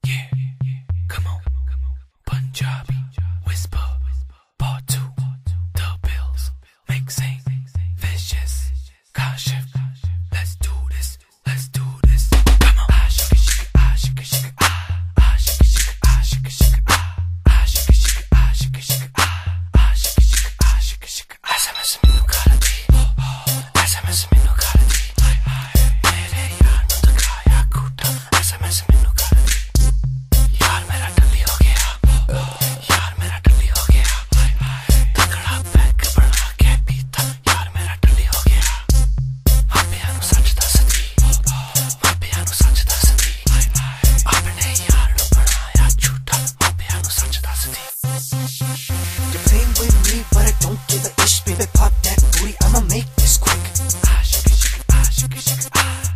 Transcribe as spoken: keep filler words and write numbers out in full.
Yeah, come on. Punjabi, whisper, part two. The bills, mixing, vicious, kashif. Let's do this, let's do this. Come on. Ah, shika shika, ah, shika shika, ah, ah, shika shika, ah, shika shika, ah, ah, shika shika, ah, shika shika, ah, ah, shika shika, ah, shika shika. ऐसा मैं ज़मीनों खाती, ऐसा मैं ज़मीनों खाती. मेरे यार ने तो खाया कूटा, ऐसा मैं ज़मीनों खाती. यार मेरा टल्ली हो गया, यार मेरा टल्ली हो गया. तगड़ा पैक बना के पीता, यार मेरा टल्ली हो गया. मापिया नु सच दसदी, मापिया नु सच दसदी. अपने यार नु बनाया झूठा, मापिया नु सच दसदी. You're playing with me, but I don't give a ish, baby. Pop that booty, I'ma make this quick. Ah, shika shika, ah, shika shika, ah.